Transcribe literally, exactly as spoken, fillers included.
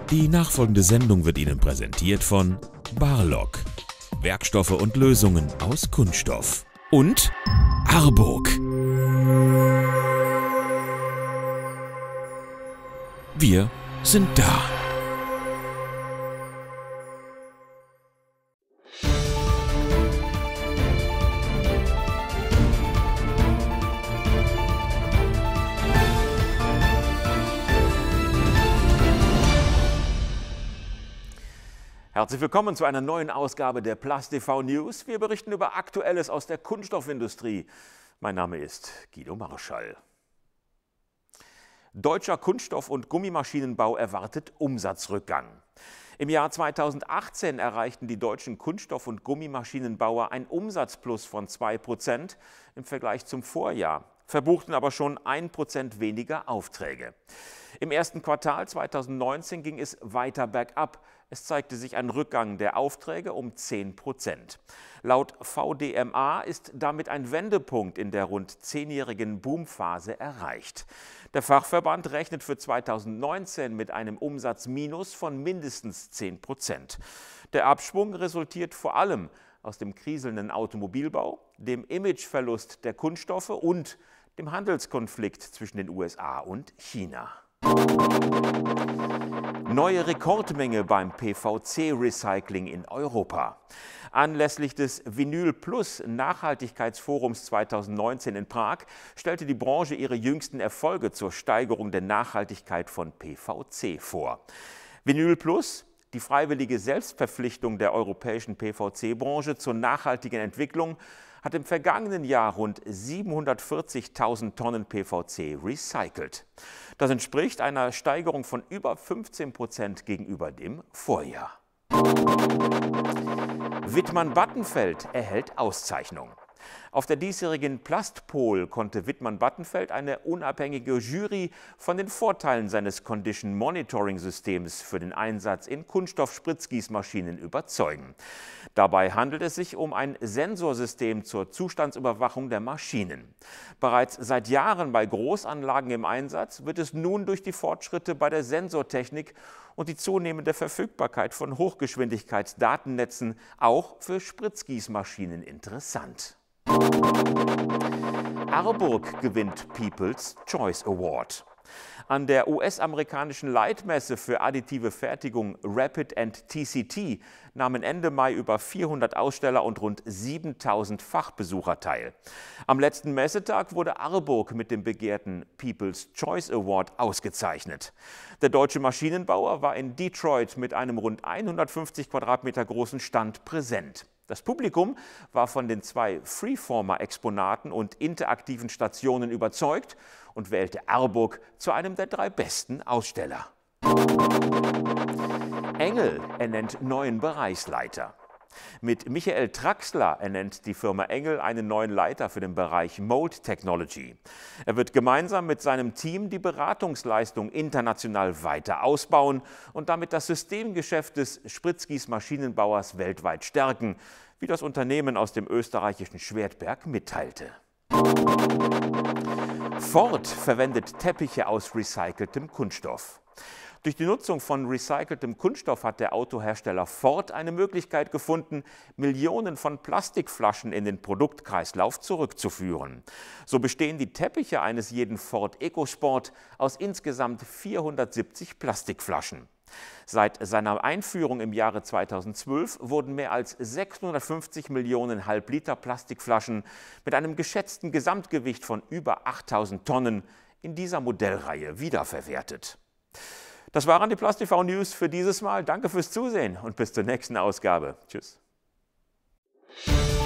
Die nachfolgende Sendung wird Ihnen präsentiert von Barlog, Werkstoffe und Lösungen aus Kunststoff, und Arburg. Wir sind da. Herzlich willkommen zu einer neuen Ausgabe der Plus T V News. Wir berichten über Aktuelles aus der Kunststoffindustrie. Mein Name ist Guido Marschall. Deutscher Kunststoff- und Gummimaschinenbau erwartet Umsatzrückgang. Im Jahr zweitausendachtzehn erreichten die deutschen Kunststoff- und Gummimaschinenbauer ein Umsatzplus von zwei Prozent im Vergleich zum Vorjahr, verbuchten aber schon ein Prozent weniger Aufträge. Im ersten Quartal zweitausendneunzehn ging es weiter bergab. Es zeigte sich ein Rückgang der Aufträge um zehn Prozent. Laut V D M A ist damit ein Wendepunkt in der rund zehnjährigen Boomphase erreicht. Der Fachverband rechnet für zweitausendneunzehn mit einem Umsatzminus von mindestens zehn Prozent. Der Abschwung resultiert vor allem aus dem kriselnden Automobilbau, dem Imageverlust der Kunststoffe und dem Handelskonflikt zwischen den U S A und China. Neue Rekordmenge beim P V C-Recycling in Europa. Anlässlich des Vinyl Plus Nachhaltigkeitsforums zweitausendneunzehn in Prag stellte die Branche ihre jüngsten Erfolge zur Steigerung der Nachhaltigkeit von P V C vor. Vinyl Plus, die freiwillige Selbstverpflichtung der europäischen P V C-Branche zur nachhaltigen Entwicklung, hat im vergangenen Jahr rund siebenhundertvierzigtausend Tonnen P V C recycelt. Das entspricht einer Steigerung von über fünfzehn Prozent gegenüber dem Vorjahr. Wittmann-Battenfeld erhält Auszeichnung. Auf der diesjährigen Plastpol konnte Wittmann-Battenfeld eine unabhängige Jury von den Vorteilen seines Condition Monitoring Systems für den Einsatz in Kunststoff-Spritzgießmaschinen überzeugen. Dabei handelt es sich um ein Sensorsystem zur Zustandsüberwachung der Maschinen. Bereits seit Jahren bei Großanlagen im Einsatz wird es nun durch die Fortschritte bei der Sensortechnik und die zunehmende Verfügbarkeit von Hochgeschwindigkeitsdatennetzen auch für Spritzgießmaschinen interessant. Arburg gewinnt People's Choice Award. An der U S-amerikanischen Leitmesse für additive Fertigung Rapid and T C T nahmen Ende Mai über vierhundert Aussteller und rund siebentausend Fachbesucher teil. Am letzten Messetag wurde Arburg mit dem begehrten People's Choice Award ausgezeichnet. Der deutsche Maschinenbauer war in Detroit mit einem rund hundertfünfzig Quadratmeter großen Stand präsent. Das Publikum war von den zwei Freeformer-Exponaten und interaktiven Stationen überzeugt und wählte Arburg zu einem der drei besten Aussteller. Engel ernennt neuen Bereichsleiter. Mit Michael Traxler ernennt die Firma Engel einen neuen Leiter für den Bereich Mold Technology. Er wird gemeinsam mit seinem Team die Beratungsleistung international weiter ausbauen und damit das Systemgeschäft des Spritzgießmaschinenbauers weltweit stärken, wie das Unternehmen aus dem österreichischen Schwertberg mitteilte. Ford verwendet Teppiche aus recyceltem Kunststoff. Durch die Nutzung von recyceltem Kunststoff hat der Autohersteller Ford eine Möglichkeit gefunden, Millionen von Plastikflaschen in den Produktkreislauf zurückzuführen. So bestehen die Teppiche eines jeden Ford EcoSport aus insgesamt vierhundertsiebzig Plastikflaschen. Seit seiner Einführung im Jahre zweitausendzwölf wurden mehr als sechshundertfünfzig Millionen Halbliter Plastikflaschen mit einem geschätzten Gesamtgewicht von über achttausend Tonnen in dieser Modellreihe wiederverwertet. Das waren die Plus T V News für dieses Mal. Danke fürs Zusehen und bis zur nächsten Ausgabe. Tschüss.